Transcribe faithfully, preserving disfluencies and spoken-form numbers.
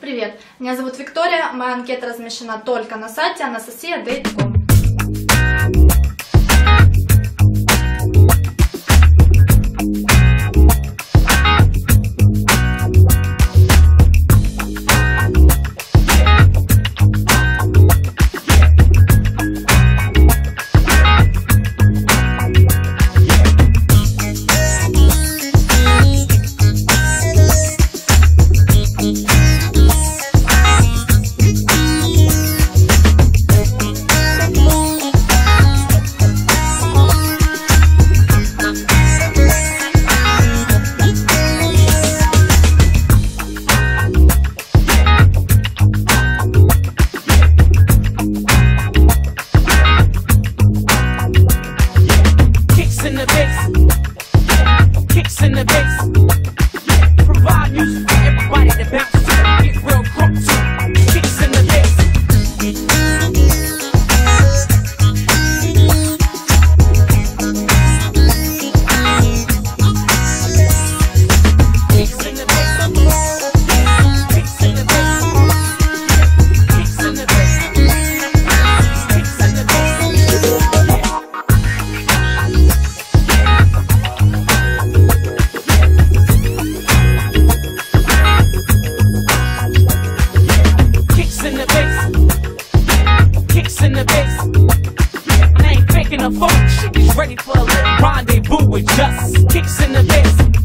Привет, меня зовут Виктория, моя анкета размещена только на сайте анастасия дейт точка ком. Kicks in the bass, provide music for everybody to bounce to, get real crunk to. Kicks in the bass. Kicks in the bass. Kicks in the bass. Kicks in the bass. Kicks in the bass. Kicks in the bass. I ain't faking a phone. She's ready for a little rendezvous with just kicks in the bass.